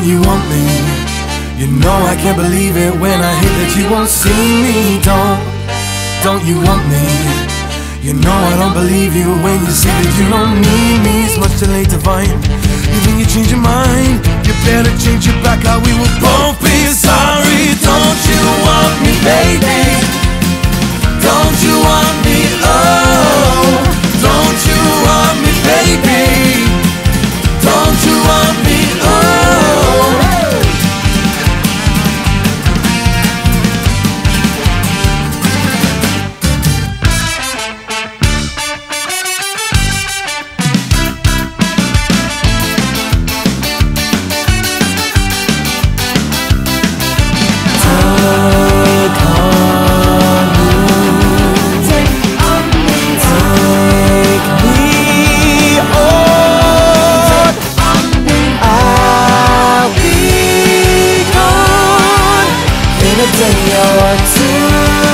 you want me? You know I can't believe it when I hear that you won't see me. Don't you want me? You know I don't believe you when you say that you don't need me. It's much too late to find. Even you change your mind, you better change it back, or we will both be sorry. Don't you want me, baby? Don't you want me? Oh, don't you want me, baby? Don't you want me? Oh. A day or two.